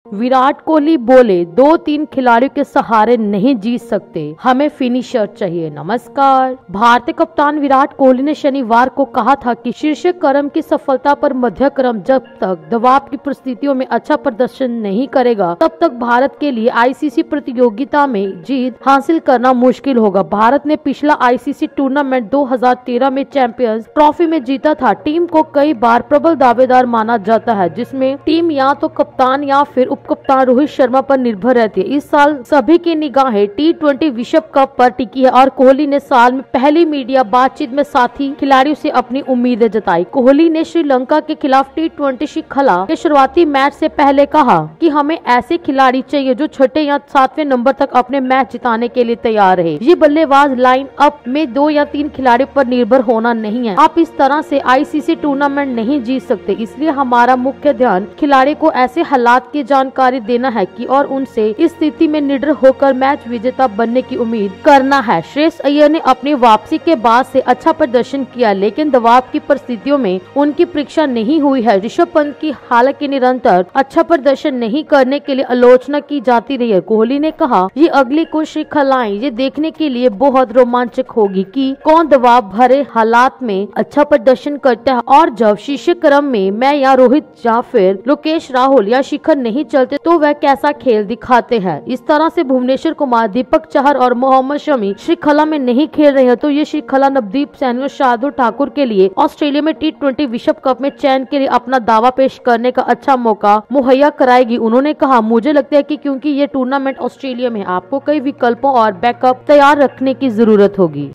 विराट कोहली बोले 2-3 खिलाड़ियों के सहारे नहीं जीत सकते, हमें फिनिशर चाहिए। नमस्कार। भारतीय कप्तान विराट कोहली ने शनिवार को कहा था कि शीर्ष क्रम की सफलता पर मध्य क्रम जब तक दबाव की परिस्थितियों में अच्छा प्रदर्शन नहीं करेगा तब तक भारत के लिए आईसीसी प्रतियोगिता में जीत हासिल करना मुश्किल होगा। भारत ने पिछला आईसीसी टूर्नामेंट 2013 में चैंपियंस ट्रॉफी में जीता था। टीम को कई बार प्रबल दावेदार माना जाता है, जिसमें टीम या तो कप्तान या फिर कप्तान रोहित शर्मा पर निर्भर रहती है। इस साल सभी की निगाहें T20 विश्व कप पर टिकी है और कोहली ने साल में पहली मीडिया बातचीत में साथी खिलाड़ियों से अपनी उम्मीदें जताई। कोहली ने श्रीलंका के खिलाफ T20 श्रृंखला के शुरुआती मैच से पहले कहा कि हमें ऐसे खिलाड़ी चाहिए जो छठे या 7वें नंबर तक अपने मैच जिताने के लिए तैयार रहे। ये बल्लेबाज लाइन अप में 2 या 3 खिलाड़ियों पर निर्भर होना नहीं है। आप इस तरह से आईसीसी टूर्नामेंट नहीं जीत सकते, इसलिए हमारा मुख्य ध्यान खिलाड़ी को ऐसे हालात की जानकारी देना है कि और उनसे इस स्थिति में निडर होकर मैच विजेता बनने की उम्मीद करना है। श्रेयस अय्यर ने अपनी वापसी के बाद से अच्छा प्रदर्शन किया, लेकिन दबाव की परिस्थितियों में उनकी परीक्षा नहीं हुई है। ऋषभ पंत की हालांकि निरंतर अच्छा प्रदर्शन नहीं करने के लिए आलोचना की जाती रही है। कोहली ने कहा, ये अगली कुछ श्रृंखलाएं ये देखने के लिए बहुत रोमांचक होगी कि कौन दबाव भरे हालात में अच्छा प्रदर्शन करता है और जब शीर्ष क्रम में मैं या रोहित या फिर लोकेश राहुल या शिखर नहीं चलते तो वह कैसा खेल दिखाते हैं। इस तरह से भुवनेश्वर कुमार, दीपक चहर और मोहम्मद शमी श्रृंखला में नहीं खेल रहे हैं तो ये श्रृंखला नवदीप सैनी और शार्दुल ठाकुर के लिए ऑस्ट्रेलिया में T20 विश्व कप में चयन के लिए अपना दावा पेश करने का अच्छा मौका मुहैया कराएगी। उन्होंने कहा, मुझे लगता है कि क्योंकि ये टूर्नामेंट ऑस्ट्रेलिया में आपको कई विकल्पों और बैकअप तैयार रखने की जरूरत होगी।